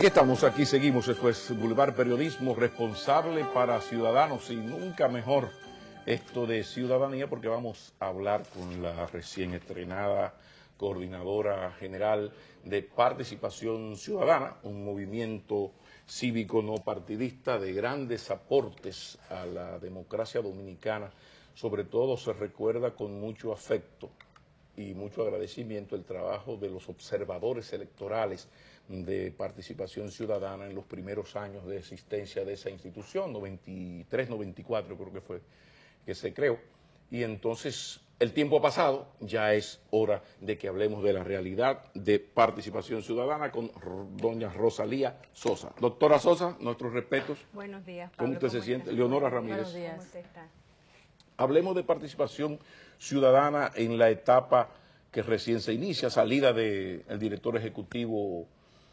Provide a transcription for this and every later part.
Aquí estamos, aquí seguimos. Esto es Boulevard Periodismo Responsable para Ciudadanos, y nunca mejor esto de ciudadanía, porque vamos a hablar con la recién estrenada coordinadora general de Participación Ciudadana, un movimiento cívico no partidista de grandes aportes a la democracia dominicana. Sobre todo se recuerda con mucho afecto y mucho agradecimiento el trabajo de los observadores electorales de Participación Ciudadana en los primeros años de existencia de esa institución, 93, 94 creo que fue que se creó. Y entonces el tiempo ha pasado, ya es hora de que hablemos de la realidad de Participación Ciudadana con doña Rosalía Sosa. Doctora Sosa, nuestros respetos. Buenos días, Pablo. ¿Cómo usted se siente? Leonora Ramírez. Buenos días. ¿Cómo usted está? Hablemos de Participación Ciudadana en la etapa que recién se inicia, salida del director ejecutivo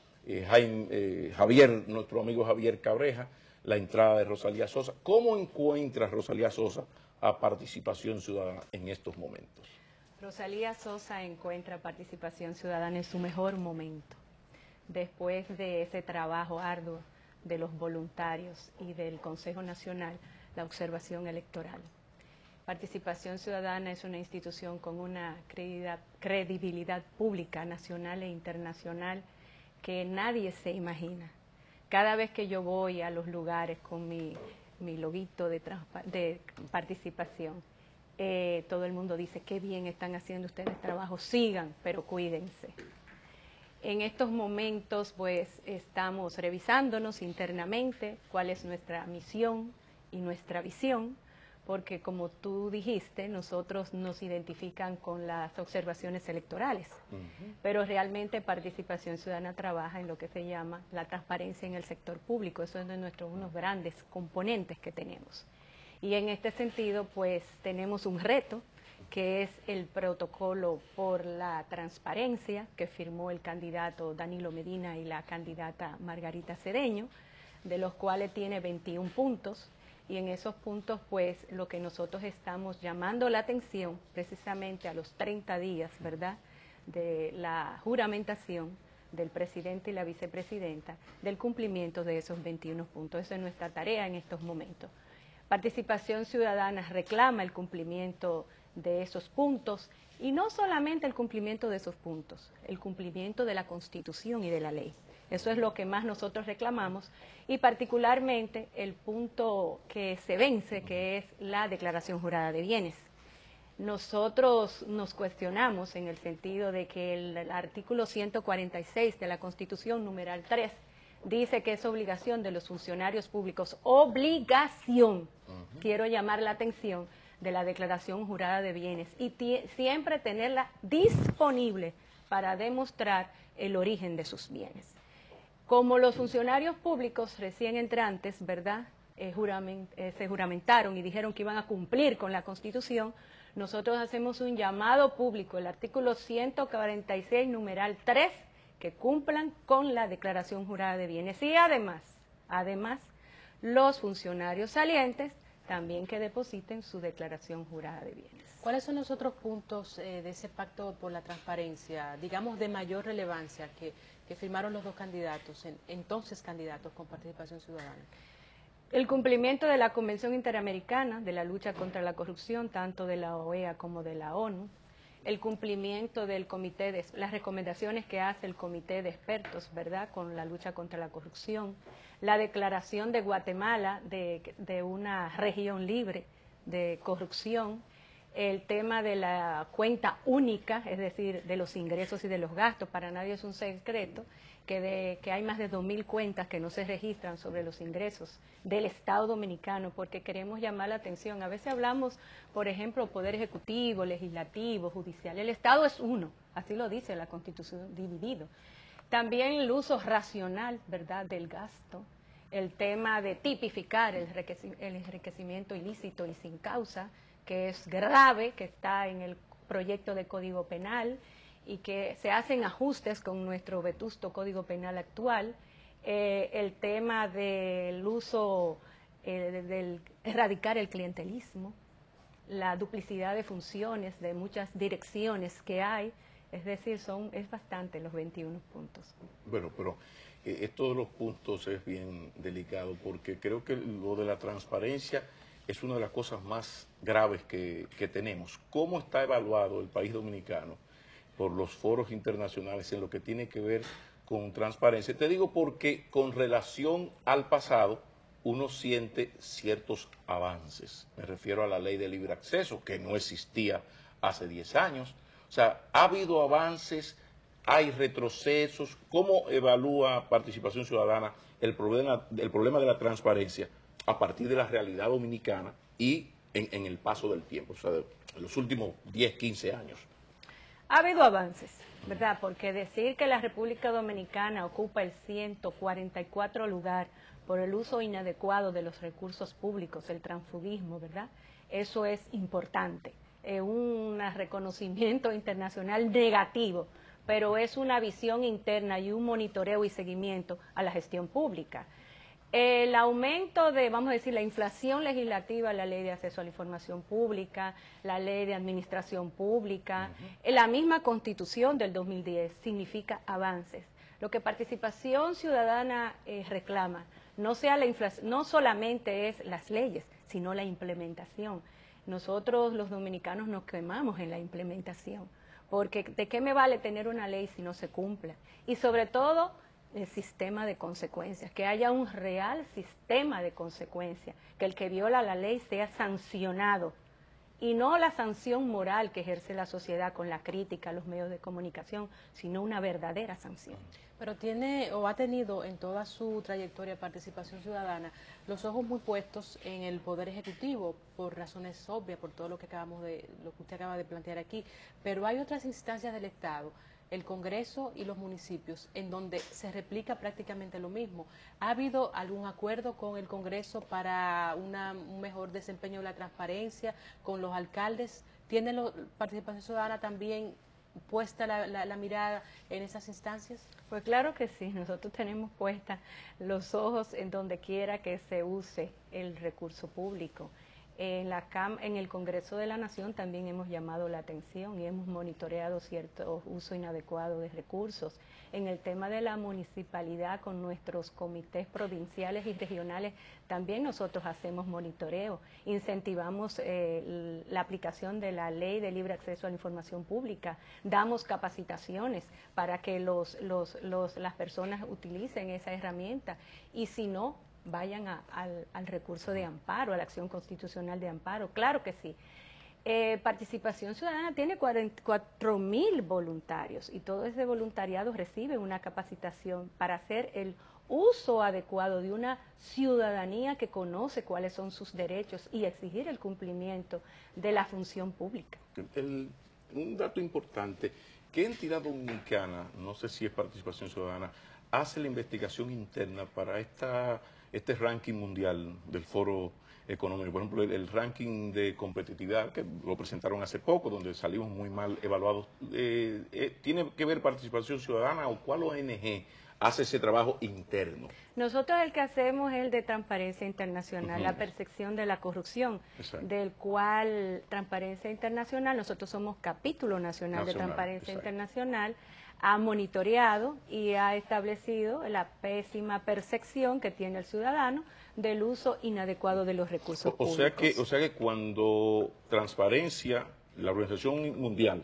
Javier, nuestro amigo Javier Cabreja, la entrada de Rosalía Sosa. ¿Cómo encuentra Rosalía Sosa a Participación Ciudadana en estos momentos? Rosalía Sosa encuentra Participación Ciudadana en su mejor momento, después de ese trabajo arduo de los voluntarios y del Consejo Nacional, la observación electoral. Participación Ciudadana es una institución con una credibilidad pública, nacional e internacional, que nadie se imagina. Cada vez que yo voy a los lugares con mi loguito de participación, todo el mundo dice, qué bien están haciendo ustedes trabajo, sigan, pero cuídense. En estos momentos, pues, estamos revisándonos internamente cuál es nuestra misión y nuestra visión, porque como tú dijiste, nosotros nos identifican con las observaciones electorales, pero realmente Participación Ciudadana trabaja en lo que se llama la transparencia en el sector público. Eso es de nuestros unos grandes componentes que tenemos. Y en este sentido, pues, tenemos un reto, que es el protocolo por la transparencia que firmó el candidato Danilo Medina y la candidata Margarita Cedeño, de los cuales tiene 21 puntos. Y en esos puntos, pues, lo que nosotros estamos llamando la atención, precisamente a los 30 días, ¿verdad?, de la juramentación del presidente y la vicepresidenta, del cumplimiento de esos 21 puntos. Esa es nuestra tarea en estos momentos. Participación Ciudadana reclama el cumplimiento de esos puntos, y no solamente el cumplimiento de esos puntos, el cumplimiento de la Constitución y de la ley. Eso es lo que más nosotros reclamamos, y particularmente el punto que se vence, que es la declaración jurada de bienes. Nosotros nos cuestionamos en el sentido de que el artículo 146 de la Constitución, numeral 3, dice que es obligación de los funcionarios públicos, obligación, quiero llamar la atención, de la declaración jurada de bienes, y siempre tenerla disponible para demostrar el origen de sus bienes. Como los funcionarios públicos recién entrantes, ¿verdad?, se juramentaron y dijeron que iban a cumplir con la Constitución, nosotros hacemos un llamado público, el artículo 146, numeral 3, que cumplan con la declaración jurada de bienes. Y además, los funcionarios salientes también que depositen su declaración jurada de bienes. ¿Cuáles son los otros puntos de ese pacto por la transparencia, digamos, de mayor relevancia que firmaron los dos candidatos, entonces candidatos con Participación Ciudadana? El cumplimiento de la Convención Interamericana de la lucha contra la corrupción, tanto de la OEA como de la ONU, el cumplimiento del comité de las recomendaciones que hace el comité de expertos, ¿verdad?, con la lucha contra la corrupción, la declaración de Guatemala de una región libre de corrupción, el tema de la cuenta única, es decir, de los ingresos y de los gastos. Para nadie es un secreto que hay más de 2.000 cuentas que no se registran sobre los ingresos del Estado Dominicano, porque queremos llamar la atención. A veces hablamos, por ejemplo, poder ejecutivo, legislativo, judicial. El Estado es uno, así lo dice la Constitución, dividido. También el uso racional, ¿verdad?, del gasto, el tema de tipificar el enriquecimiento ilícito y sin causa, que es grave, que está en el proyecto de Código Penal, y que se hacen ajustes con nuestro vetusto Código Penal actual, el tema del uso, del erradicar el clientelismo, la duplicidad de funciones de muchas direcciones que hay Es decir, es bastante los 21 puntos. Bueno, pero esto de los puntos es bien delicado porque creo que lo de la transparencia es una de las cosas más graves que tenemos. ¿Cómo está evaluado el país dominicano por los foros internacionales en lo que tiene que ver con transparencia? Te digo porque con relación al pasado uno siente ciertos avances. Me refiero a la ley de libre acceso, que no existía hace 10 años. O sea, ha habido avances, hay retrocesos. ¿Cómo evalúa Participación Ciudadana el problema de la transparencia a partir de la realidad dominicana y en el paso del tiempo, o sea, de los últimos 10, 15 años? Ha habido avances, ¿verdad? Porque decir que la República Dominicana ocupa el 144 lugar por el uso inadecuado de los recursos públicos, el transfugismo, ¿verdad? Eso es importante. Es un reconocimiento internacional negativo, pero es una visión interna y un monitoreo y seguimiento a la gestión pública. El aumento de, vamos a decir, la inflación legislativa, la ley de acceso a la información pública, la ley de administración pública, la misma Constitución del 2010 significa avances. Lo que Participación Ciudadana reclama no solamente es las leyes, sino la implementación. Nosotros los dominicanos nos quemamos en la implementación, porque ¿de qué me vale tener una ley si no se cumple? Y sobre todo el sistema de consecuencias, que haya un real sistema de consecuencias, que el que viola la ley sea sancionado y no la sanción moral que ejerce la sociedad con la crítica a los medios de comunicación, sino una verdadera sanción. Pero tiene o ha tenido en toda su trayectoria de Participación Ciudadana los ojos muy puestos en el Poder Ejecutivo por razones obvias, por todo lo que usted acaba de plantear aquí, pero hay otras instancias del Estado, el Congreso y los municipios, en donde se replica prácticamente lo mismo. ¿Ha habido algún acuerdo con el Congreso para un mejor desempeño de la transparencia con los alcaldes? ¿Tiene Participación Ciudadana también puesta la mirada en esas instancias? Pues claro que sí, nosotros tenemos puestas los ojos en donde quiera que se use el recurso público. En el Congreso de la Nación también hemos llamado la atención y hemos monitoreado cierto uso inadecuado de recursos. En el tema de la municipalidad, con nuestros comités provinciales y regionales, también nosotros hacemos monitoreo. Incentivamos la aplicación de la Ley de Libre Acceso a la Información Pública. Damos capacitaciones para que las personas utilicen esa herramienta. Y si no, vayan al recurso de amparo, a la acción constitucional de amparo. Claro que sí. Participación Ciudadana tiene 44.000 voluntarios y todo ese voluntariado recibe una capacitación para hacer el uso adecuado de una ciudadanía que conoce cuáles son sus derechos y exigir el cumplimiento de la función pública. Un dato importante, ¿qué entidad dominicana, no sé si es Participación Ciudadana, hace la investigación interna para este ranking mundial del Foro Económico? Por ejemplo, el ranking de competitividad, que lo presentaron hace poco, donde salimos muy mal evaluados. ¿Tiene que ver Participación Ciudadana o cuál ONG hace ese trabajo interno? Nosotros el que hacemos es el de Transparencia Internacional, la percepción de la corrupción, del cual Transparencia Internacional, nosotros somos capítulo nacional de Transparencia Internacional, ha monitoreado y ha establecido la pésima percepción que tiene el ciudadano del uso inadecuado de los recursos públicos. O sea que cuando Transparencia, la Organización Mundial,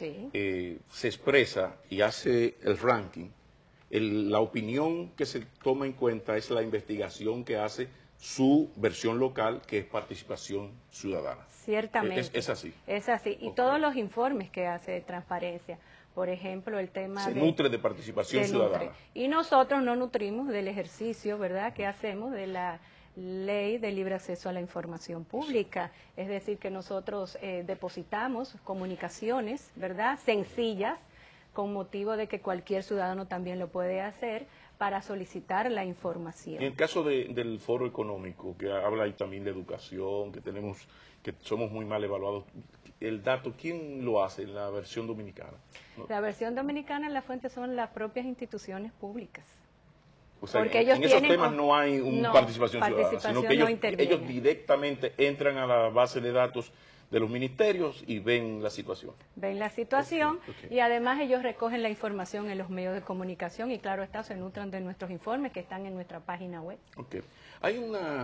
se expresa y hace el ranking, la opinión que se toma en cuenta es la investigación que hace su versión local, que es Participación Ciudadana. Ciertamente. Es así. Es así. Y todos los informes que hace de Transparencia, por ejemplo, el tema se nutre de Participación Ciudadana. Y nosotros nos nutrimos del ejercicio, ¿verdad?, que hacemos de la Ley de Libre Acceso a la Información Pública. Es decir, que nosotros depositamos comunicaciones, ¿verdad?, sencillas, con motivo de que cualquier ciudadano también lo puede hacer para solicitar la información. En el caso del Foro Económico, que habla ahí también de educación, que somos muy mal evaluados, el dato, ¿quién lo hace en la versión dominicana? ¿No? La versión dominicana en la fuente son las propias instituciones públicas. O sea, porque en esos temas no hay una participación ciudadana, sino que ellos directamente entran a la base de datos de los ministerios y ven la situación. Ven la situación Ok. y además ellos recogen la información en los medios de comunicación y claro está, se nutren de nuestros informes que están en nuestra página web. Ok. Hay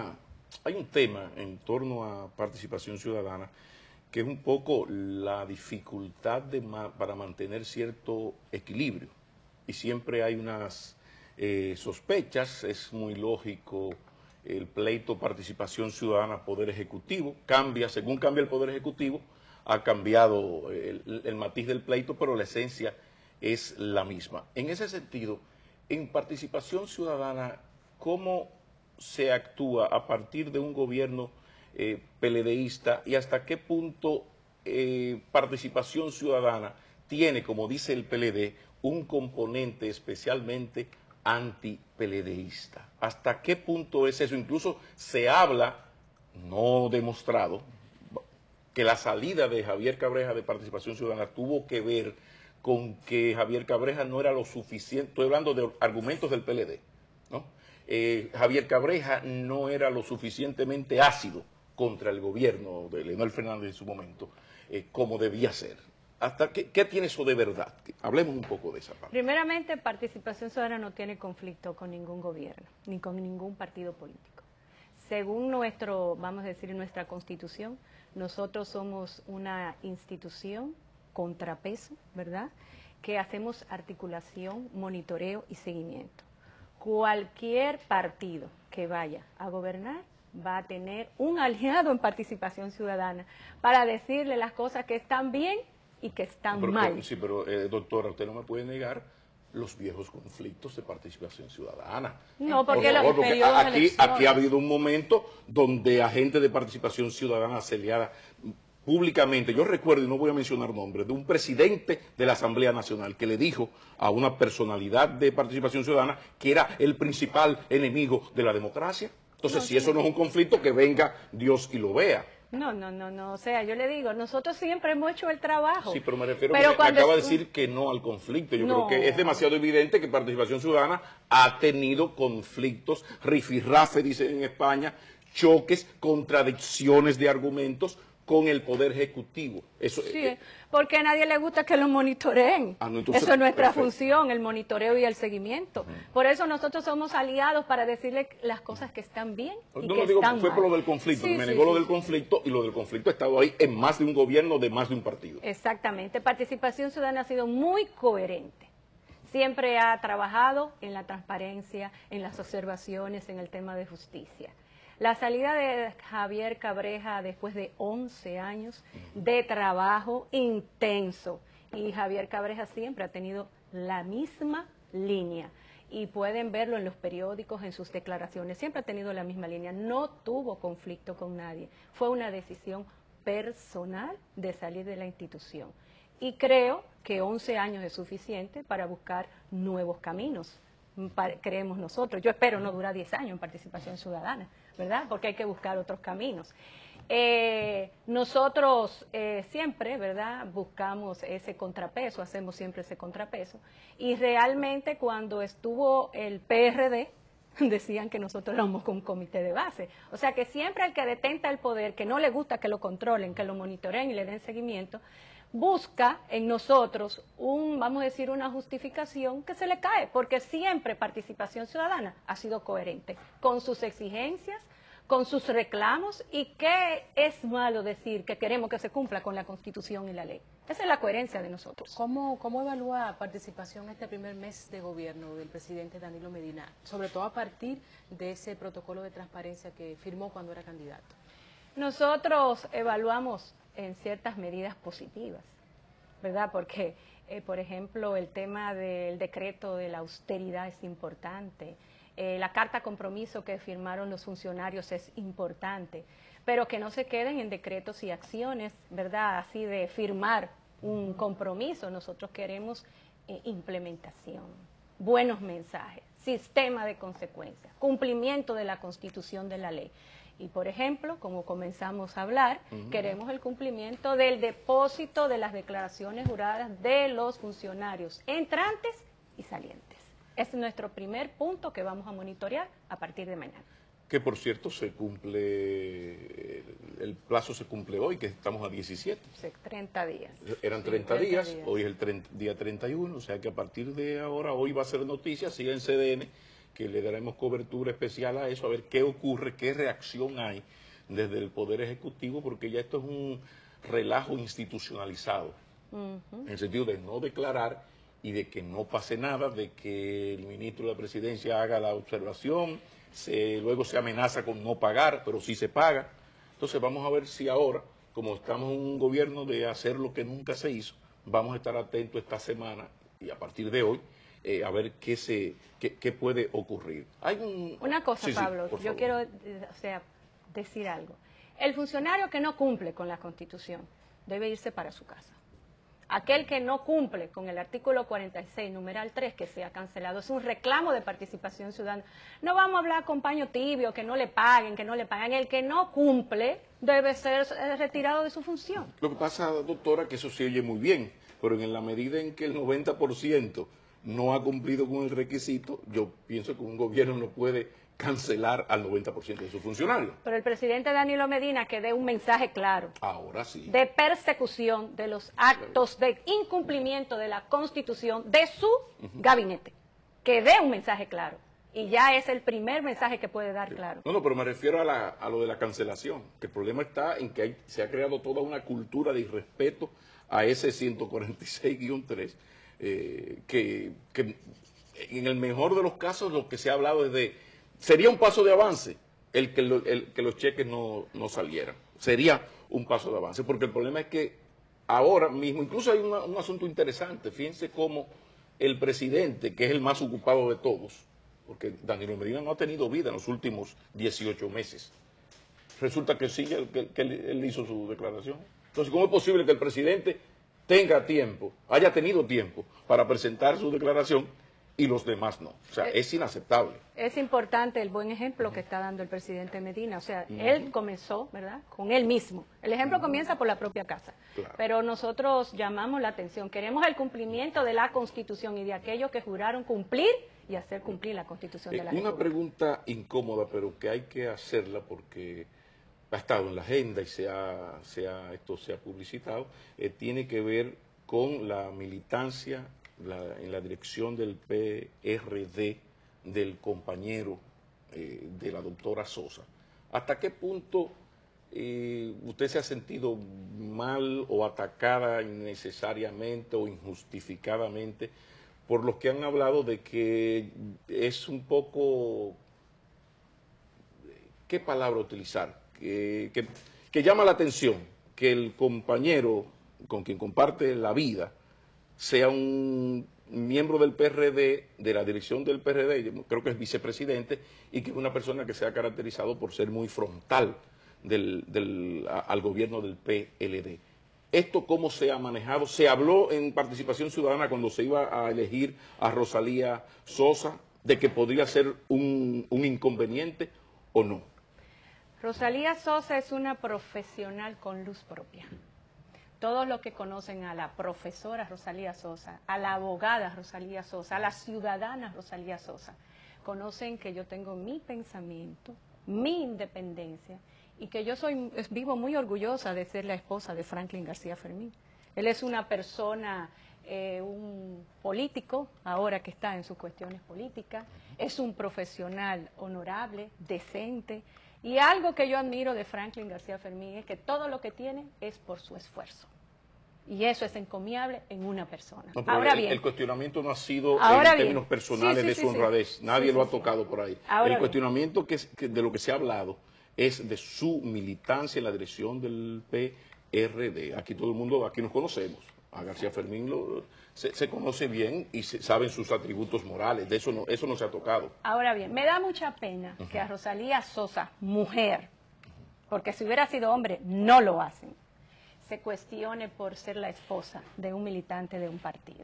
un tema en torno a participación ciudadana que es un poco la dificultad para mantener cierto equilibrio. Y siempre hay unas sospechas, es muy lógico el pleito participación ciudadana poder ejecutivo, según cambia el poder ejecutivo, ha cambiado el matiz del pleito, pero la esencia es la misma. En ese sentido, en participación ciudadana, ¿cómo se actúa a partir de un gobierno PLDista y hasta qué punto participación ciudadana tiene, como dice el PLD, un componente especialmente anti-PLDista? ¿Hasta qué punto es eso? Incluso se habla, no demostrado, que la salida de Javier Cabreja de Participación Ciudadana tuvo que ver con que Javier Cabreja no era lo suficiente, estoy hablando de argumentos del PLD, ¿no? Javier Cabreja no era lo suficientemente ácido contra el gobierno de Leonel Fernández en su momento, como debía ser. ¿Qué tiene eso de verdad? Hablemos un poco de esa parte. Primeramente, Participación Ciudadana no tiene conflicto con ningún gobierno, ni con ningún partido político. Según vamos a decir, nuestra Constitución, nosotros somos una institución contrapeso, ¿verdad?, que hacemos articulación, monitoreo y seguimiento. Cualquier partido que vaya a gobernar va a tener un aliado en Participación Ciudadana para decirle las cosas que están bien y que están mal. Sí, pero doctora, usted no me puede negar los viejos conflictos de participación ciudadana. No, porque aquí ha habido un momento donde agentes de participación ciudadana asediada públicamente, yo recuerdo, y no voy a mencionar nombres, de un presidente de la Asamblea Nacional que le dijo a una personalidad de participación ciudadana que era el principal enemigo de la democracia. Entonces, si eso no es un conflicto, que venga Dios y lo vea. No, o sea, yo le digo, nosotros siempre hemos hecho el trabajo. Sí, pero me refiero a que acaba de decir que no al conflicto. Yo creo que es demasiado evidente que Participación Ciudadana ha tenido conflictos, rifirrafe, dicen en España, choques, contradicciones de argumentos con el Poder Ejecutivo. Eso, sí, porque a nadie le gusta que lo monitoreen. Entonces, eso es nuestra función, el monitoreo y el seguimiento. Por eso nosotros somos aliados para decirle las cosas que están bien y que están mal. Fue por lo del conflicto, me negó lo del conflicto, y lo del conflicto ha estado ahí en más de un gobierno, de más de un partido. Exactamente. Participación Ciudadana ha sido muy coherente. Siempre ha trabajado en la transparencia, en las observaciones, en el tema de justicia. La salida de Javier Cabreja después de 11 años de trabajo intenso, y Javier Cabreja siempre ha tenido la misma línea y pueden verlo en los periódicos, en sus declaraciones, siempre ha tenido la misma línea, no tuvo conflicto con nadie, fue una decisión personal de salir de la institución y creo que 11 años es suficiente para buscar nuevos caminos. Creemos nosotros, yo espero no durar 10 años en Participación Ciudadana, ¿verdad? Porque hay que buscar otros caminos. Nosotros siempre, ¿verdad?, buscamos ese contrapeso, hacemos siempre ese contrapeso, y realmente cuando estuvo el PRD, decían que nosotros éramos un comité de base, o sea que siempre el que detenta el poder, que no le gusta que lo controlen, que lo monitoreen y le den seguimiento, busca en nosotros vamos a decir, una justificación que se le cae, porque siempre Participación Ciudadana ha sido coherente con sus exigencias, con sus reclamos, y qué es malo decir que queremos que se cumpla con la Constitución y la ley. Esa es la coherencia de nosotros. ¿Cómo evalúa Participación este primer mes de gobierno del presidente Danilo Medina, sobre todo a partir de ese protocolo de transparencia que firmó cuando era candidato? Nosotros evaluamos en ciertas medidas positivas, ¿verdad? Porque, por ejemplo, el tema del decreto de la austeridad es importante, la carta compromiso que firmaron los funcionarios es importante, pero que no se queden en decretos y acciones, ¿verdad? Así de firmar un compromiso. Nosotros queremos implementación, buenos mensajes, sistema de consecuencias, cumplimiento de la Constitución, de la ley. Y, por ejemplo, como comenzamos a hablar, queremos el cumplimiento del depósito de las declaraciones juradas de los funcionarios entrantes y salientes. Es nuestro primer punto que vamos a monitorear a partir de mañana. Que, por cierto, se cumple el plazo se cumple hoy, que estamos a 17. Sí, 30 días. Eran 30 días, hoy es el día 31, o sea que a partir de ahora, hoy va a ser noticia, siga en CDN, que le daremos cobertura especial a eso, a ver qué ocurre, qué reacción hay desde el Poder Ejecutivo, porque ya esto es un relajo institucionalizado, en el sentido de no declarar y de que no pase nada, de que el ministro de la Presidencia haga la observación, luego se amenaza con no pagar, pero sí se paga. Entonces vamos a ver si ahora, como estamos en un gobierno de hacer lo que nunca se hizo, vamos a estar atentos esta semana y a partir de hoy a ver qué puede ocurrir. Una cosa, Pablo, yo quiero decir algo. El funcionario que no cumple con la Constitución debe irse para su casa. Aquel que no cumple con el artículo 46, numeral 3, que sea cancelado, es un reclamo de participación ciudadana. No vamos a hablar con paño tibio, que no le paguen, que no le pagan. El que no cumple debe ser retirado de su función. Lo que pasa, doctora, que eso se oye muy bien, pero en la medida en que el 90% no ha cumplido con el requisito, yo pienso que un gobierno no puede cancelar al 90% de sus funcionarios. Pero el presidente Danilo Medina que dé un mensaje claro. Ahora sí. De persecución de los actos de incumplimiento de la Constitución de su gabinete. Que dé un mensaje claro. Y ya es el primer mensaje que puede dar claro. No, pero me refiero a lo de la cancelación. Que el problema está en que se ha creado toda una cultura de irrespeto a ese 146-3, que en el mejor de los casos lo que se ha hablado es de... Sería un paso de avance el que los cheques no salieran. Sería un paso de avance, porque el problema es que ahora mismo, incluso hay un asunto interesante. Fíjense cómo el presidente, que es el más ocupado de todos, porque Danilo Medina no ha tenido vida en los últimos 18 meses. Resulta que sí, que él hizo su declaración. Entonces, ¿cómo es posible que el presidente tenga tiempo, haya tenido tiempo para presentar su declaración y los demás no? O sea, es inaceptable. Es importante el buen ejemplo que está dando el presidente Medina. O sea, él comenzó, ¿verdad?, con él mismo. El ejemplo comienza por la propia casa. Claro. Pero nosotros llamamos la atención. Queremos el cumplimiento de la Constitución y de aquellos que juraron cumplir y hacer cumplir la Constitución de la República. Una pregunta incómoda, pero que hay que hacerla porque ha estado en la agenda y esto se ha publicitado, tiene que ver con la militancia en la dirección del PRD del compañero de la doctora Sosa. ¿Hasta qué punto usted se ha sentido mal o atacada innecesariamente o injustificadamente por los que han hablado de que es un poco, ¿qué palabra utilizar? Que llama la atención que el compañero con quien comparte la vida sea un miembro del PRD, de la dirección del PRD, creo que es vicepresidente, y que es una persona que se ha caracterizado por ser muy frontal al gobierno del PLD. ¿Esto cómo se ha manejado? ¿Se habló en Participación Ciudadana cuando se iba a elegir a Rosalía Sosa de que podría ser un inconveniente o no? Rosalía Sosa es una profesional con luz propia. Todos los que conocen a la profesora Rosalía Sosa, a la abogada Rosalía Sosa, a la ciudadana Rosalía Sosa, conocen que yo tengo mi pensamiento, mi independencia y que yo vivo muy orgullosa de ser la esposa de Franklin García Fermín. Él es una persona, un político, ahora que está en sus cuestiones políticas, es un profesional honorable, decente. Y algo que yo admiro de Franklin García Fermín es que todo lo que tiene es por su esfuerzo. Y eso es encomiable en una persona. No, pero el cuestionamiento no ha sido en términos personales de su honradez. Nadie lo ha tocado por ahí. El cuestionamiento de lo que se ha hablado es de su militancia en la dirección del PRD. Aquí todo el mundo, aquí nos conocemos. A García Fermín se conoce bien y saben sus atributos morales. De eso no se ha tocado. Ahora bien, me da mucha pena que a Rosalía Sosa, mujer, porque si hubiera sido hombre, no lo hacen, se cuestione por ser la esposa de un militante de un partido.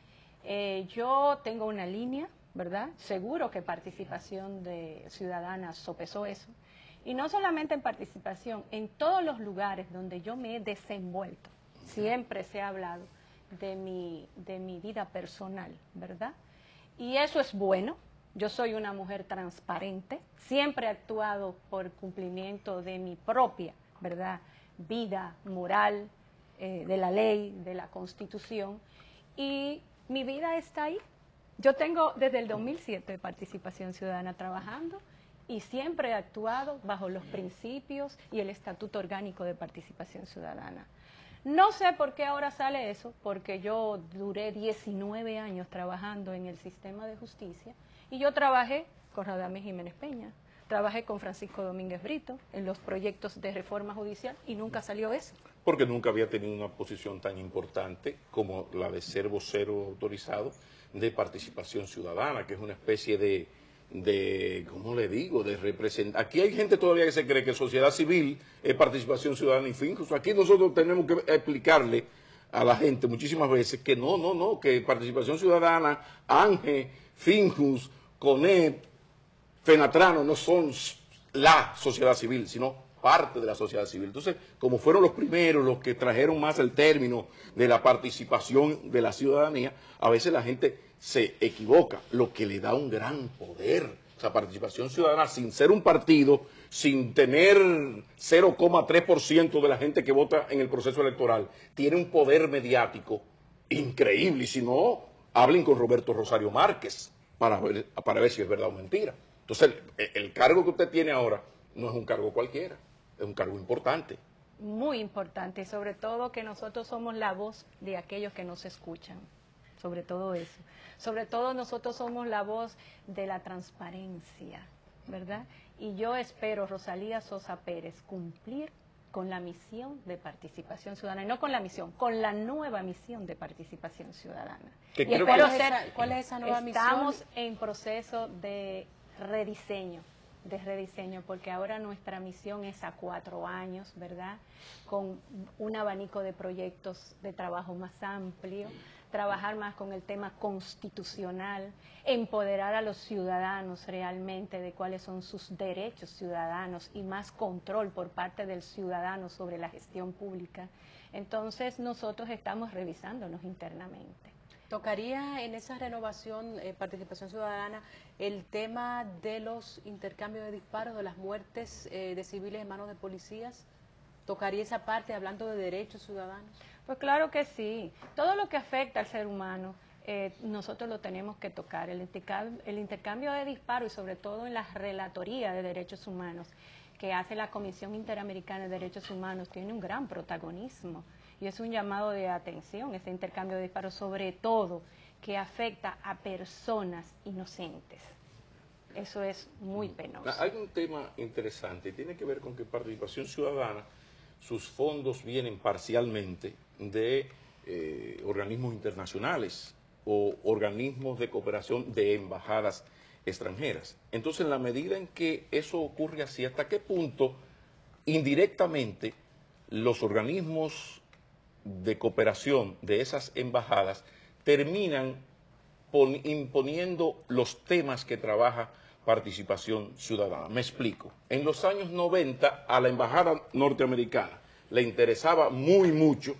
Yo tengo una línea, ¿verdad? Seguro que Participación Ciudadana sopesó eso. Y no solamente en Participación, en todos los lugares donde yo me he desenvuelto, siempre se ha hablado de mi vida personal, ¿verdad? Y eso es bueno. Yo soy una mujer transparente, siempre he actuado por cumplimiento de mi propia ¿verdad? Vida, moral, de la ley, de la Constitución, y mi vida está ahí. Yo tengo desde el 2007 participación ciudadana trabajando y siempre he actuado bajo los principios y el Estatuto Orgánico de Participación Ciudadana. No sé por qué ahora sale eso, porque yo duré 19 años trabajando en el sistema de justicia y yo trabajé con Radamés Jiménez Peña, trabajé con Francisco Domínguez Brito en los proyectos de reforma judicial y nunca salió eso. Porque nunca había tenido una posición tan importante como la de ser vocero autorizado de participación ciudadana, que es una especie de ¿cómo le digo?, de representar. Aquí hay gente todavía que se cree que sociedad civil es participación ciudadana y Finjus. Aquí nosotros tenemos que explicarle a la gente muchísimas veces que no, que participación ciudadana, ANGE, Finjus, CONEP, Fenatrano no son la sociedad civil, sino parte de la sociedad civil. Entonces, como fueron los primeros, los que trajeron más el término de la participación de la ciudadanía, a veces la gente se equivoca, lo que le da un gran poder. O sea, participación ciudadana, sin ser un partido, sin tener 0,3% de la gente que vota en el proceso electoral, tiene un poder mediático increíble. Y si no, hablen con Roberto Rosario Márquez para ver si es verdad o mentira. Entonces, el cargo que usted tiene ahora no es un cargo cualquiera, es un cargo importante. Muy importante, sobre todo que nosotros somos la voz de aquellos que nos escuchan, sobre todo eso. Sobre todo nosotros somos la voz de la transparencia, ¿verdad? Y yo espero, Rosalía Sosa Pérez, cumplir con la misión de participación ciudadana, y no con la misión, con la nueva misión de participación ciudadana. Y espero ¿Cuál es esa nueva misión? Estamos en proceso de rediseño, porque ahora nuestra misión es a 4 años, ¿verdad? Con un abanico de proyectos de trabajo más amplio, trabajar más con el tema constitucional, empoderar a los ciudadanos realmente de cuáles son sus derechos ciudadanos y más control por parte del ciudadano sobre la gestión pública. Entonces nosotros estamos revisándonos internamente. ¿Tocaría en esa renovación, participación ciudadana, el tema de los intercambios de disparos, de las muertes de civiles en manos de policías? ¿Tocaría esa parte hablando de derechos ciudadanos? Pues claro que sí. Todo lo que afecta al ser humano, nosotros lo tenemos que tocar. El intercambio de disparos y sobre todo en la relatoría de derechos humanos que hace la Comisión Interamericana de Derechos Humanos tiene un gran protagonismo. Y es un llamado de atención, ese intercambio de disparos, sobre todo que afecta a personas inocentes. Eso es muy penoso. Hay un tema interesante, tiene que ver con que participación ciudadana, sus fondos vienen parcialmente de organismos internacionales o organismos de cooperación de embajadas extranjeras. Entonces, en la medida en que eso ocurre así, ¿hasta qué punto indirectamente los organismos de cooperación de esas embajadas terminan imponiendo los temas que trabaja participación ciudadana? Me explico. En los años 90 a la embajada norteamericana le interesaba muy mucho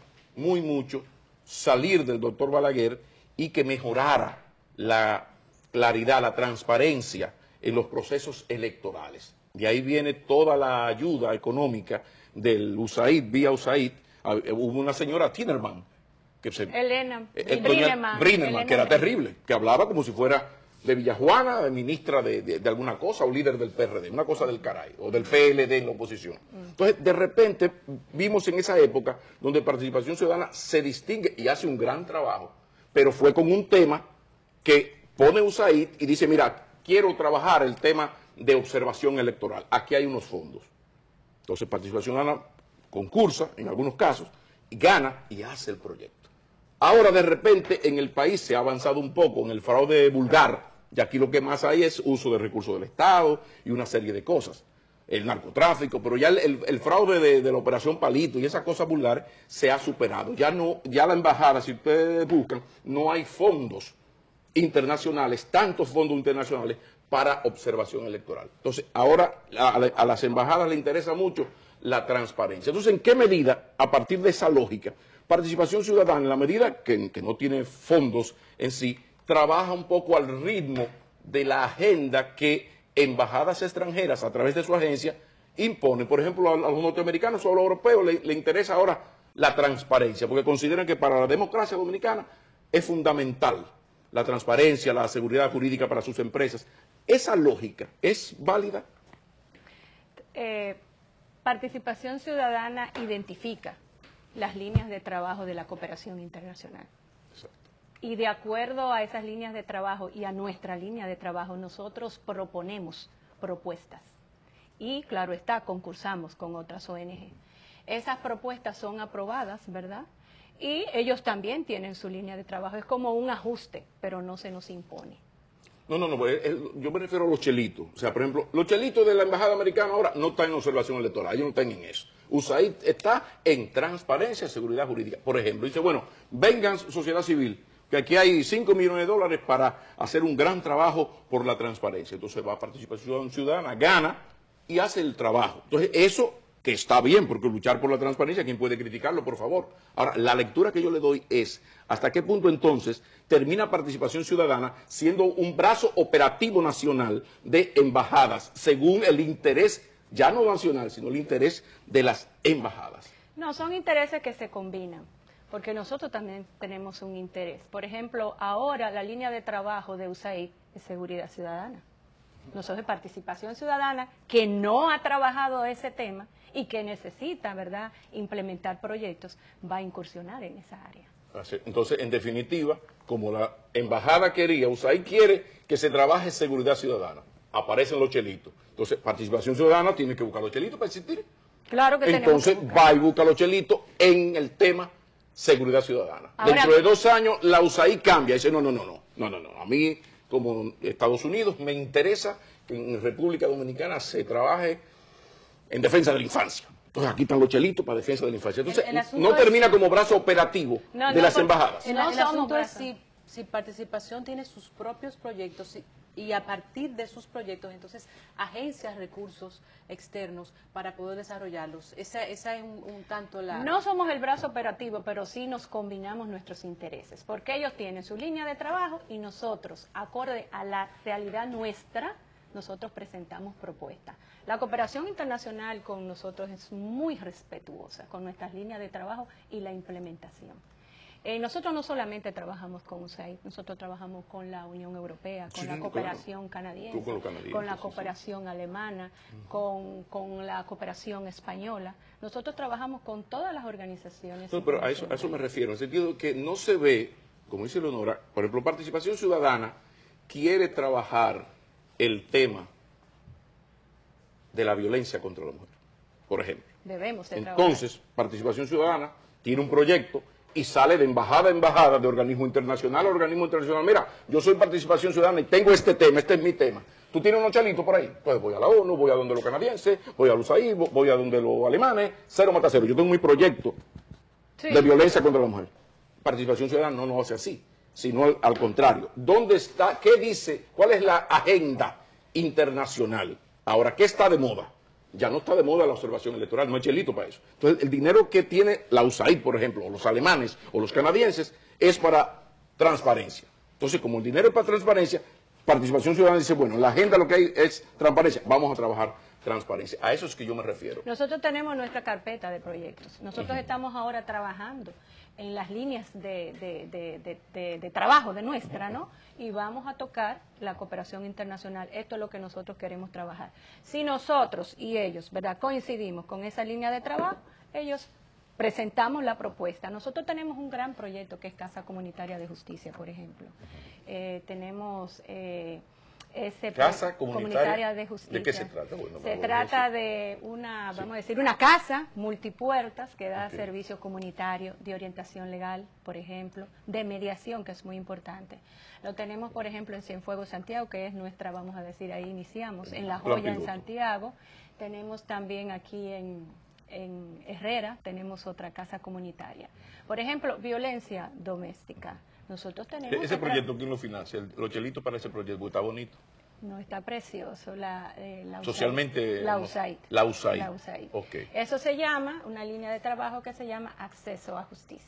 salir del doctor Balaguer y que mejorara la claridad, la transparencia en los procesos electorales. De ahí viene toda la ayuda económica del USAID, vía USAID. Hubo una señora Tinerman, que Brineman, que era terrible, que hablaba como si fuera de Villajuana, de ministra de alguna cosa, o líder del PRD, una cosa del caray, o del PLD en la oposición. Entonces, de repente, vimos en esa época donde Participación Ciudadana se distingue y hace un gran trabajo, pero fue con un tema que pone USAID y dice, mira, quiero trabajar el tema de observación electoral, aquí hay unos fondos. Entonces, Participación Ciudadana concursa, en algunos casos, y gana y hace el proyecto. Ahora, de repente, en el país se ha avanzado un poco en el fraude vulgar, y aquí lo que más hay es uso de recursos del Estado y una serie de cosas. El narcotráfico, pero ya el fraude de la operación Palito y esas cosas vulgares se ha superado. Ya la embajada, si ustedes buscan, no hay fondos internacionales, tantos fondos internacionales para observación electoral. Entonces, ahora a las embajadas les interesa mucho la transparencia. Entonces, ¿en qué medida, a partir de esa lógica, Participación Ciudadana, en la medida que no tiene fondos en sí, trabaja un poco al ritmo de la agenda que embajadas extranjeras, a través de su agencia, imponen. Por ejemplo, a los norteamericanos o a los europeos le interesa ahora la transparencia, porque consideran que para la democracia dominicana es fundamental la transparencia, la seguridad jurídica para sus empresas. ¿Esa lógica es válida? Participación Ciudadana identifica las líneas de trabajo de la cooperación internacional. Exacto. Y de acuerdo a esas líneas de trabajo y a nuestra línea de trabajo, nosotros proponemos propuestas. Y, claro está, concursamos con otras ONG. Esas propuestas son aprobadas, ¿verdad? Y ellos también tienen su línea de trabajo. Es como un ajuste, pero no se nos impone. No, yo me refiero a los chelitos. O sea, por ejemplo, los chelitos de la Embajada Americana ahora no están en observación electoral, ellos no están en eso. USAID está en transparencia y seguridad jurídica. Por ejemplo, dice, bueno, vengan sociedad civil, que aquí hay 5 millones de dólares para hacer un gran trabajo por la transparencia. Entonces va a Participación Ciudadana, gana y hace el trabajo. Entonces eso que está bien, porque luchar por la transparencia, ¿quién puede criticarlo, por favor? Ahora, la lectura que yo le doy es, ¿hasta qué punto entonces termina Participación Ciudadana siendo un brazo operativo nacional de embajadas, según el interés, ya no nacional, sino el interés de las embajadas? No, son intereses que se combinan, porque nosotros también tenemos un interés. Por ejemplo, ahora la línea de trabajo de USAID es seguridad ciudadana. Nosotros de Participación Ciudadana, que no ha trabajado ese tema y que necesita, ¿verdad?, implementar proyectos, va a incursionar en esa área. Entonces, en definitiva, como la embajada quería, USAID quiere que se trabaje seguridad ciudadana. Aparecen los chelitos. Entonces, Participación Ciudadana tiene que buscar los chelitos para existir. Claro que entonces, tenemos que va y busca los chelitos en el tema seguridad ciudadana. Ahora, dentro de 2 años, la USAID cambia y dice, no. A mí, como Estados Unidos, me interesa que en República Dominicana se trabaje en defensa de la infancia. Entonces aquí están los chelitos para defensa de la infancia. Entonces no termina como brazo operativo de las embajadas. El asunto es si Participación tiene sus propios proyectos y a partir de sus proyectos, entonces agencias recursos externos para poder desarrollarlos. Esa es un tanto la... No somos el brazo operativo, pero sí nos combinamos nuestros intereses, porque ellos tienen su línea de trabajo y nosotros, acorde a la realidad nuestra, nosotros presentamos propuestas. La cooperación internacional con nosotros es muy respetuosa con nuestras líneas de trabajo y la implementación. Nosotros no solamente trabajamos con USAID, nosotros trabajamos con la Unión Europea, con la cooperación canadiense, con la cooperación alemana, con la cooperación española. Nosotros trabajamos con todas las organizaciones. No, pero a eso me refiero, en el sentido de que no se ve, como dice Leonora, por ejemplo, Participación Ciudadana quiere trabajar el tema de la violencia contra la mujer, por ejemplo. Debemos de Entonces, Participación Ciudadana tiene un proyecto y sale de embajada a embajada, de organismo internacional a organismo internacional. Mira, yo soy Participación Ciudadana y tengo este tema, este es mi tema. ¿Tú tienes unos chalitos por ahí? Pues voy a la ONU, voy a donde los canadienses, voy a USAID, voy a donde los alemanes, cero mata cero. Yo tengo mi proyecto de violencia contra la mujer. Participación Ciudadana no lo hace así, sino al contrario. ¿Dónde está? ¿Qué dice? ¿Cuál es la agenda internacional? Ahora, ¿qué está de moda? Ya no está de moda la observación electoral, no hay chelito para eso. Entonces, el dinero que tiene la USAID, por ejemplo, o los alemanes o los canadienses, es para transparencia. Entonces, como el dinero es para transparencia, Participación Ciudadana dice, bueno, la agenda lo que hay es transparencia, vamos a trabajar transparencia. A eso es que yo me refiero. Nosotros tenemos nuestra carpeta de proyectos. Nosotros estamos ahora trabajando en las líneas de trabajo de nuestra, ¿no? Y vamos a tocar la cooperación internacional. Esto es lo que nosotros queremos trabajar. Si nosotros y ellos, ¿verdad?, coincidimos con esa línea de trabajo, ellos presentamos la propuesta. Nosotros tenemos un gran proyecto que es Casa Comunitaria de Justicia, por ejemplo. Tenemos... Casa Comunitaria de Justicia. ¿De qué se trata? Bueno, se trata de una, vamos a decir, una casa multipuertas que da servicio comunitario de orientación legal, por ejemplo, de mediación, que es muy importante. Lo tenemos, por ejemplo, en Cienfuegos, Santiago, que es nuestra, vamos a decir, ahí iniciamos, en La Joya, en Santiago. Tenemos también aquí en Herrera, tenemos otra casa comunitaria. Por ejemplo, violencia doméstica. Nosotros tenemos... ¿Ese proyecto quién lo financia? ¿Los chelitos para ese proyecto? ¿Está bonito? No, está precioso. La Socialmente... La USAID. La USAID. La USAID. Okay. Eso se llama, una línea de trabajo que se llama acceso a justicia.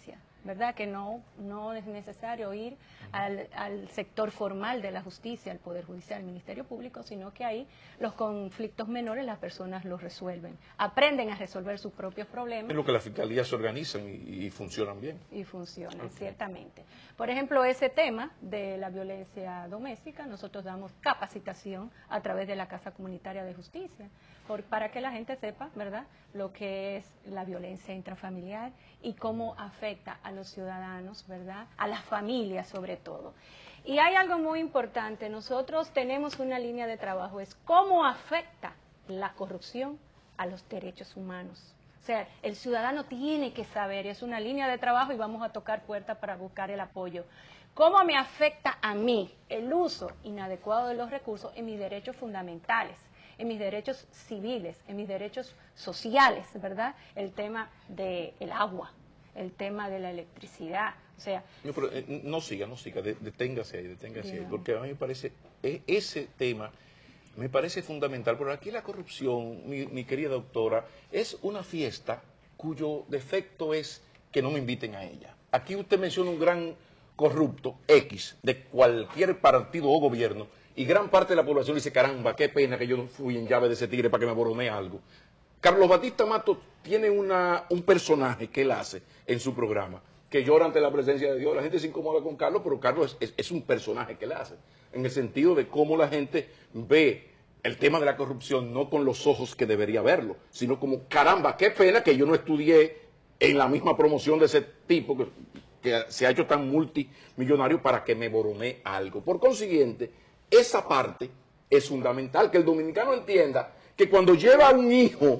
¿verdad? Que no es necesario ir al sector formal de la justicia, al Poder Judicial, al Ministerio Público, sino que ahí los conflictos menores las personas los resuelven, aprenden a resolver sus propios problemas. Es lo que las fiscalías se organizan y funcionan bien. Y funcionan, ciertamente. Por ejemplo, ese tema de la violencia doméstica, nosotros damos capacitación a través de la Casa Comunitaria de Justicia, para que la gente sepa, ¿verdad?, lo que es la violencia intrafamiliar y cómo afecta a los ciudadanos, ¿verdad?, a las familias sobre todo. Y hay algo muy importante, nosotros tenemos una línea de trabajo, es cómo afecta la corrupción a los derechos humanos. O sea, el ciudadano tiene que saber, es una línea de trabajo y vamos a tocar puertas para buscar el apoyo. ¿Cómo me afecta a mí el uso inadecuado de los recursos en mis derechos fundamentales, en mis derechos civiles, en mis derechos sociales, ¿verdad? El tema del agua, el tema de la electricidad, o sea... No, pero no siga, deténgase ahí, porque a mí me parece, ese tema me parece fundamental, pero aquí la corrupción, mi querida doctora, es una fiesta cuyo defecto es que no me inviten a ella. Aquí usted menciona un gran corrupto, X, de cualquier partido o gobierno, y gran parte de la población dice, caramba, qué pena que yo no fui en llave de ese tigre para que me boronee algo. Carlos Batista Matos tiene un personaje que él hace en su programa, que llora ante la presencia de Dios. La gente se incomoda con Carlos, pero Carlos es un personaje que él hace, en el sentido de cómo la gente ve el tema de la corrupción no con los ojos que debería verlo, sino como, caramba, qué pena que yo no estudié en la misma promoción de ese tipo que se ha hecho tan multimillonario para que me boronee algo. Por consiguiente, esa parte es fundamental, que el dominicano entienda que cuando lleva a un hijo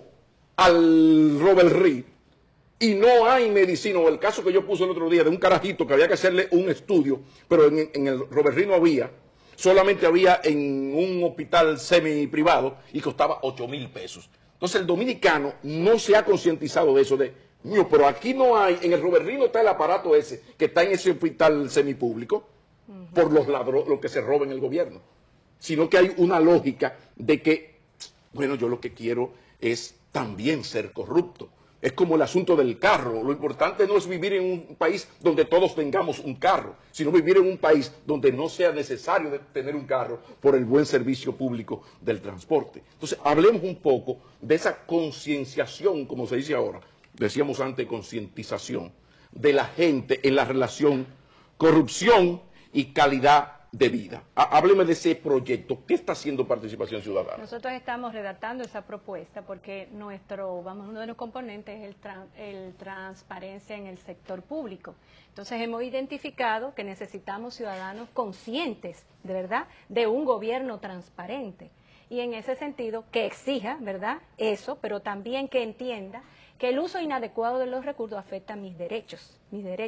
al Robert Reed y no hay medicina, o el caso que yo puse el otro día de un carajito que había que hacerle un estudio, pero en el Robert Reed no había, solamente había en un hospital semi-privado y costaba 8,000 pesos. Entonces el dominicano no se ha concientizado de eso, pero aquí no hay, en el Robert Reed no está el aparato ese que está en ese hospital semipúblico por los ladrones, lo que se roba en el gobierno, sino que hay una lógica de que, bueno, yo lo que quiero es también ser corrupto. Es como el asunto del carro. Lo importante no es vivir en un país donde todos tengamos un carro, sino vivir en un país donde no sea necesario tener un carro por el buen servicio público del transporte. Entonces, hablemos un poco de esa concienciación, como se dice ahora, decíamos antes concientización, de la gente en la relación corrupción y calidad de vida. Hábleme de ese proyecto. ¿Qué está haciendo Participación Ciudadana? Nosotros estamos redactando esa propuesta porque uno de los componentes es el transparencia en el sector público. Entonces hemos identificado que necesitamos ciudadanos conscientes, de verdad, de un gobierno transparente. Y en ese sentido, que exija, ¿verdad?, eso, pero también que entienda que el uso inadecuado de los recursos afecta a mis derechos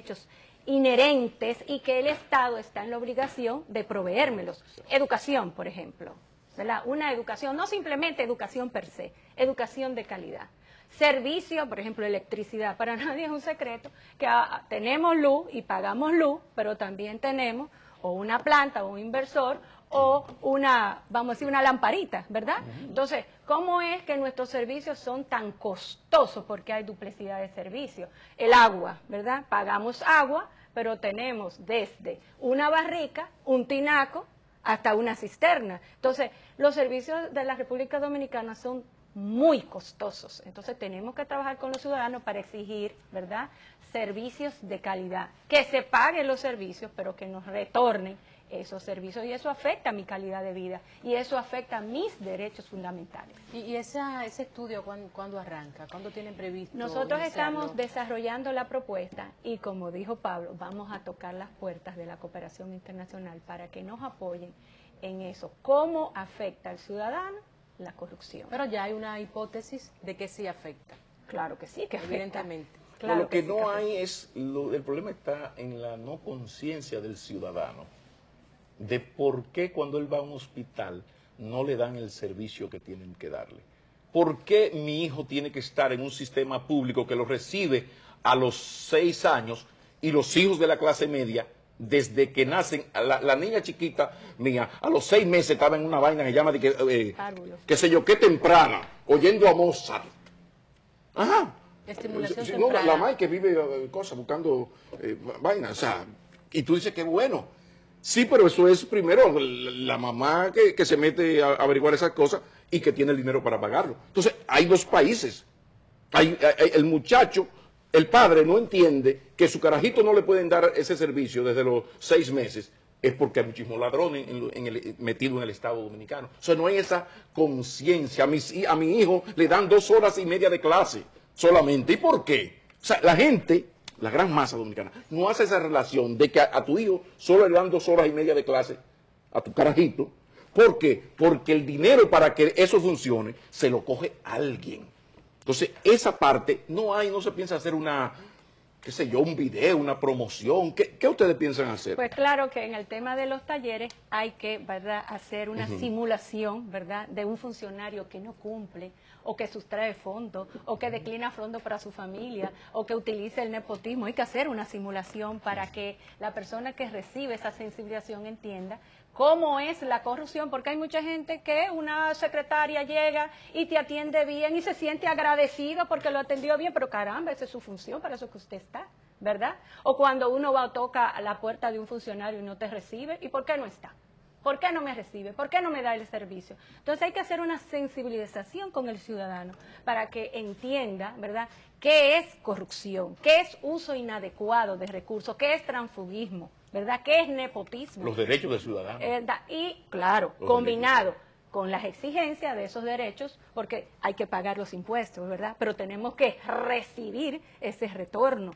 inherentes y que el Estado está en la obligación de proveérmelos. Educación, por ejemplo, ¿verdad? Una educación, no simplemente educación per se, educación de calidad. Servicio, por ejemplo, electricidad. Para nadie es un secreto que tenemos luz y pagamos luz, pero también tenemos o una planta o un inversor o una, vamos a decir, una lamparita, ¿verdad? Entonces, ¿cómo es que nuestros servicios son tan costosos? Porque hay duplicidad de servicios. El agua, ¿verdad? Pagamos agua, pero tenemos desde una barrica, un tinaco, hasta una cisterna. Entonces, los servicios de la República Dominicana son muy costosos. Entonces, tenemos que trabajar con los ciudadanos para exigir, ¿verdad?, servicios de calidad. Que se paguen los servicios, pero que nos retornen esos servicios, y eso afecta a mi calidad de vida y eso afecta a mis derechos fundamentales. ¿Y ese estudio cuándo arranca? ¿Cuándo tienen previsto Nosotros iniciarlo? estamos desarrollando la propuesta y, como dijo Pablo, vamos a tocar las puertas de la cooperación internacional para que nos apoyen en eso. ¿Cómo afecta al ciudadano la corrupción? Pero ya hay una hipótesis de que sí afecta. Claro que sí, que afecta. Evidentemente. Claro lo que sí no hay es, el problema está en la no conciencia del ciudadano, de por qué cuando él va a un hospital no le dan el servicio que tienen que darle. ¿Por qué mi hijo tiene que estar en un sistema público que lo recibe a los 6 años y los hijos de la clase media, desde que nacen, la niña chiquita mía, a los 6 meses estaba en una vaina que se llama, qué sé yo, qué temprana, oyendo a Mozart? Ajá. Estimulación Si no, la temprana. madre que vive buscando vainas, o sea, y tú dices que bueno. Sí, pero eso es primero la mamá que se mete a averiguar esas cosas y que tiene el dinero para pagarlo. Entonces, hay dos países. El muchacho, el padre no entiende que su carajito no le pueden dar ese servicio desde los 6 meses, es porque hay muchísimos ladrones metidos en el Estado Dominicano. O sea, no hay esa conciencia. A mi hijo le dan 2 horas y media de clase solamente. ¿Y por qué? O sea, la gente, la gran masa dominicana, no hace esa relación de que a tu hijo solo le dan 2 horas y media de clase, a tu carajito. ¿Por qué? Porque el dinero para que eso funcione se lo coge alguien. Entonces, esa parte no se piensa hacer qué sé yo, un video, una promoción. ¿Qué ustedes piensan hacer? Pues claro que en el tema de los talleres hay que, ¿verdad?, hacer una simulación, ¿verdad?, de un funcionario que no cumple, o que sustrae fondos, o que declina fondos para su familia, o que utilice el nepotismo. Hay que hacer una simulación para que la persona que recibe esa sensibilización entienda cómo es la corrupción, porque hay mucha gente que una secretaria llega y te atiende bien y se siente agradecido porque lo atendió bien, pero caramba, esa es su función, para eso que usted está, ¿verdad? O cuando uno va o toca a la puerta de un funcionario y no te recibe, ¿y por qué no está? ¿Por qué no me recibe? ¿Por qué no me da el servicio? Entonces hay que hacer una sensibilización con el ciudadano para que entienda, ¿verdad?, qué es corrupción, qué es uso inadecuado de recursos, qué es transfugismo, ¿verdad?, qué es nepotismo. Los derechos del ciudadano. Y, claro, combinado con las exigencias de esos derechos, porque hay que pagar los impuestos, ¿verdad? Pero tenemos que recibir ese retorno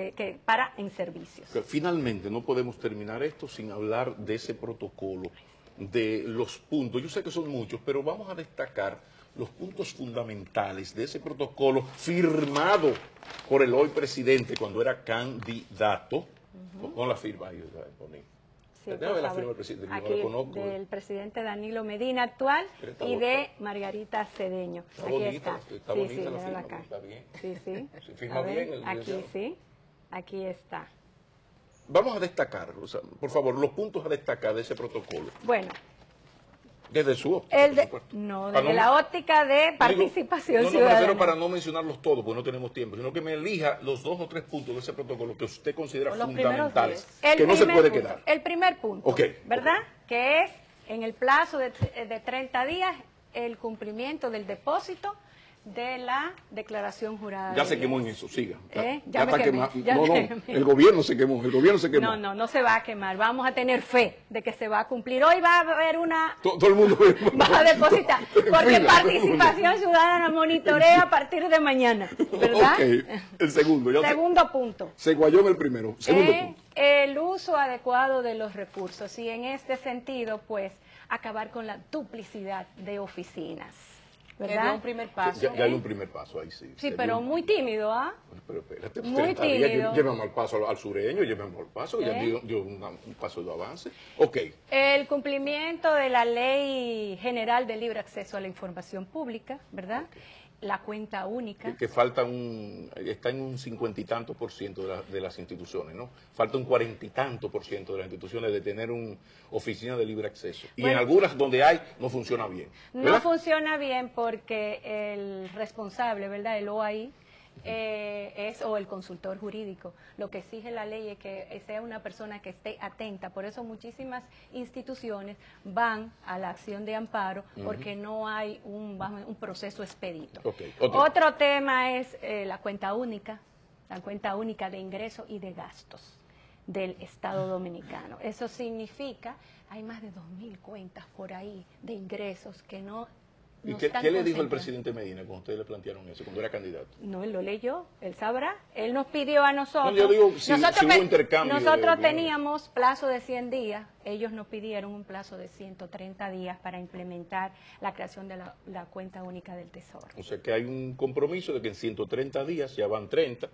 en servicios. Finalmente, no podemos terminar esto sin hablar de ese protocolo, de los puntos. Yo sé que son muchos, pero vamos a destacar los puntos fundamentales de ese protocolo firmado por el hoy presidente cuando era candidato. Con la firma ahí, bonito. Sí, Déjame ver la firma del presidente, aquí, no la conozco. del presidente Danilo Medina actual y de Margarita Cedeño. Está aquí bonita, está. está Sí, bonita sí, la míralo firma, acá. está bien. Sí, sí. Se firma A ver, bien el aquí licenciado. sí, aquí está. Vamos a destacar, o sea, por favor, los puntos a destacar de ese protocolo. Bueno, Desde su óptica, por supuesto. desde la óptica de participación no me ciudadana. refiero para no mencionarlos todos, porque no tenemos tiempo, sino que me elija los 2 o 3 puntos de ese protocolo que usted considera Los fundamentales, primeros que no se puede punto, quedar. El primer punto, Ok, ¿verdad? Que es en el plazo de 30 días el cumplimiento del depósito de la declaración jurada. Ya de se quemó en bienes. eso, siga. Ya me está quemé, quemado. ya No, me no, quemé. el gobierno se quemó, No se va a quemar. Vamos a tener fe de que se va a cumplir. Hoy va a haber una... Todo el mundo va a depositar, porque Fila, Participación Ciudadana monitorea a partir de mañana, ¿verdad? Ok, el segundo. Segundo punto. Se guayó en el primero. Segundo punto. El uso adecuado de los recursos. Y en este sentido, pues, acabar con la duplicidad de oficinas, Que dio ¿verdad? un primer paso. Ya hay un primer paso ahí, sí. Sí, Se pero dio muy tímido, ¿ah? Pero espérate, Muy 30 días, tímido. llevamos al paso al sureño, llevamos al paso, ya dio un paso de avance. Ok. El cumplimiento de la Ley General de Libre Acceso a la Información Pública, ¿verdad? La cuenta única. Que falta está en un 50 y tanto % de las instituciones, ¿no? Falta un 40 y tanto % de las instituciones de tener una oficina de libre acceso. Y en algunas donde hay, no funciona bien. ¿Verdad? No funciona bien porque el responsable, ¿verdad? El OAI, o el consultor jurídico. Lo que exige la ley es que sea una persona que esté atenta. Por eso muchísimas instituciones van a la acción de amparo porque no hay un proceso expedito. Okay. Otro tema es la cuenta única de ingresos y de gastos del Estado Dominicano. Eso significa, hay más de 2.000 cuentas por ahí de ingresos que no... ¿Y qué le dijo el presidente Medina cuando ustedes le plantearon eso, cuando era candidato? No, él lo leyó, él sabrá. Él nos pidió a nosotros. No, yo digo, si hubo intercambio. Nosotros teníamos plazo de 100 días, ellos nos pidieron un plazo de 130 días para implementar la creación de la cuenta única del Tesoro. O sea que hay un compromiso de que en 130 días, ya van 30,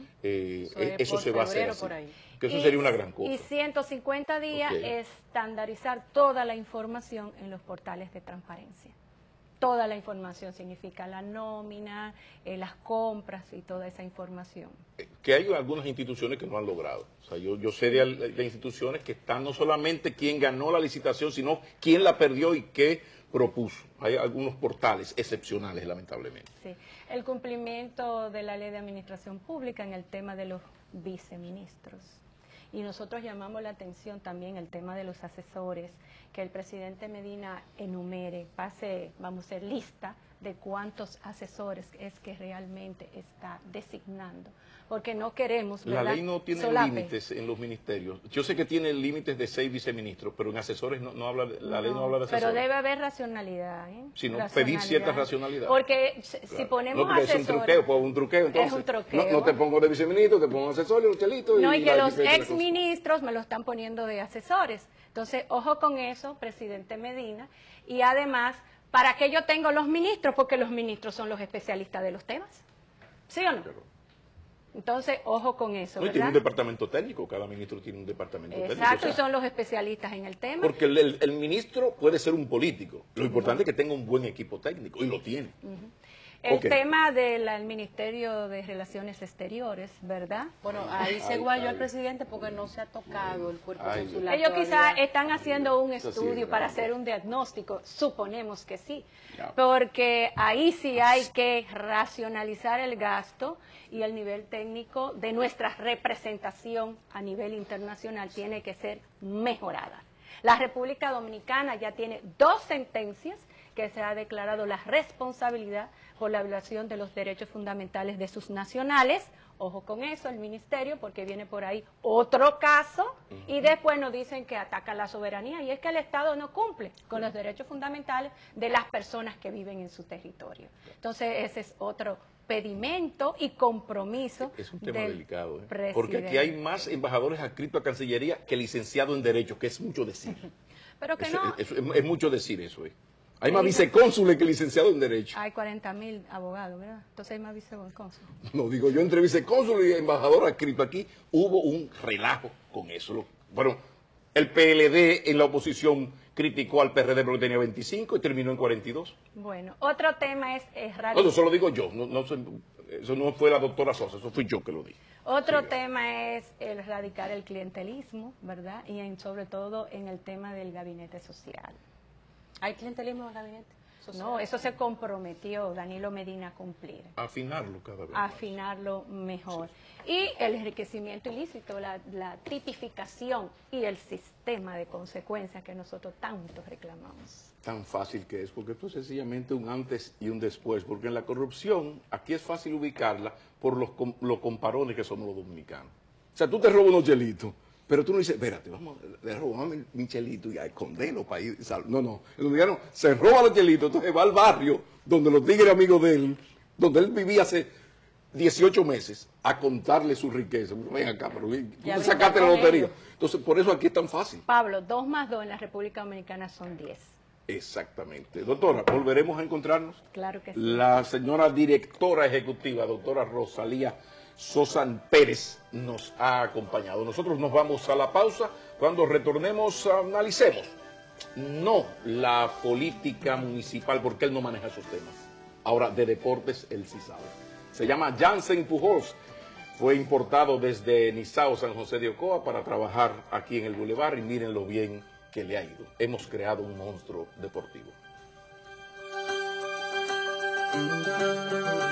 eso se va a hacer así. Que eso sería una gran cosa. Y 150 días estandarizar toda la información en los portales de transparencia. Toda la información significa la nómina, las compras y toda esa información. que hay algunas instituciones que no han logrado. O sea, yo sé de instituciones que están no solamente quién ganó la licitación, sino quién la perdió y qué propuso. Hay algunos portales excepcionales, lamentablemente. Sí, el cumplimiento de la Ley de Administración Pública en el tema de los viceministros. Y nosotros llamamos la atención también el tema de los asesores, que el presidente Medina enumere, pase, vamos a hacer lista de cuántos asesores es que realmente está designando. Porque no queremos, La ¿verdad?, ley no tiene solape. límites en los ministerios. Yo sé que tiene límites de 6 viceministros, pero en asesores no habla, la ley no habla de asesores. Pero debe haber racionalidad, ¿eh? Si no, pedir cierta racionalidad. Porque si Claro. ponemos no, porque asesores... es un truqueo, pues un truqueo, entonces. Es un truqueo. No te pongo de viceministro, te pongo asesor y los chelitos. No, y que la los diferencia de cosas. exministros me lo están poniendo de asesores. Entonces, ojo con eso, presidente Medina. Y además, ¿para qué yo tengo los ministros? Porque los ministros son los especialistas de los temas. ¿Sí o no? Claro. Entonces, ojo con eso, No, y tiene un ¿verdad? departamento técnico, cada ministro tiene un departamento técnico. Exacto, o y sea, son los especialistas en el tema. porque el ministro puede ser un político. Lo importante es que tenga un buen equipo técnico, y lo tiene. El Ok. tema del Ministerio de Relaciones Exteriores, ¿verdad? Bueno, ahí se Ay, guayó ay. el presidente porque no se ha tocado el cuerpo Ay, consular. Ellos quizás todavía. están haciendo un Eso sí, estudio para grande. hacer un diagnóstico, suponemos que sí, Ya. porque ahí sí hay que racionalizar el gasto y el nivel técnico de nuestra representación a nivel internacional tiene que ser mejorada. La República Dominicana ya tiene 2 sentencias que se ha declarado la responsabilidad por la violación de los derechos fundamentales de sus nacionales. Ojo con eso, el ministerio, porque viene por ahí otro caso y después nos dicen que ataca la soberanía y es que el Estado no cumple con los derechos fundamentales de las personas que viven en su territorio. Entonces ese es otro pedimento y compromiso. Es un tema del delicado, ¿eh? presidente. Porque aquí hay más embajadores adscritos a Cancillería que licenciados en Derecho, que es mucho decir. Pero que no, Es mucho decir eso. Hay más vicecónsules que licenciados en Derecho. hay 40.000 abogados, ¿verdad? Entonces hay más vicecónsules. No digo yo, entre vicecónsul y embajador adscrito aquí, hubo un relajo con eso. Bueno, el PLD en la oposición criticó al PRD porque tenía 25 y terminó en 42. Bueno, otro tema es No, eso lo digo yo, eso no fue la doctora Sosa, eso fui yo que lo dije. Otro Sí. tema es el erradicar el clientelismo, ¿verdad? Y sobre todo en el tema del gabinete social. ¿Hay clientelismo en el gabinete social? No, eso se comprometió Danilo Medina a cumplir, Afinarlo cada vez a más. afinarlo mejor. Y el enriquecimiento ilícito, la tipificación y el sistema de consecuencias que nosotros tanto reclamamos. Tan fácil que es, porque esto es sencillamente un antes y un después, porque en la corrupción aquí es fácil ubicarla por los comparones que somos los dominicanos. O sea, tú te robas unos chelitos, pero tú no dices, espérate, vamos a robarme mi chelito y a esconderlo para ir. No, el dominicano se roba los chelitos, entonces va al barrio donde los tigres amigos de él, donde él vivía hace 18 meses, a contarle su riqueza. Ven acá, pero tú Ya te sacaste la con lotería. ellos. Entonces, por eso aquí es tan fácil. Pablo, 2 más 2 en la República Dominicana son 10. Exactamente. Doctora, volveremos a encontrarnos. Claro que sí. La señora directora ejecutiva, doctora Rosalía Sosan Pérez, nos ha acompañado. Nosotros nos vamos a la pausa. Cuando retornemos, analicemos. No la política municipal, porque él no maneja esos temas. Ahora, de deportes, él sí sabe. Se llama Jansen Pujols. Fue importado desde Nizao, San José de Ocoa, para trabajar aquí en el Boulevard y miren lo bien que le ha ido. Hemos creado un monstruo deportivo.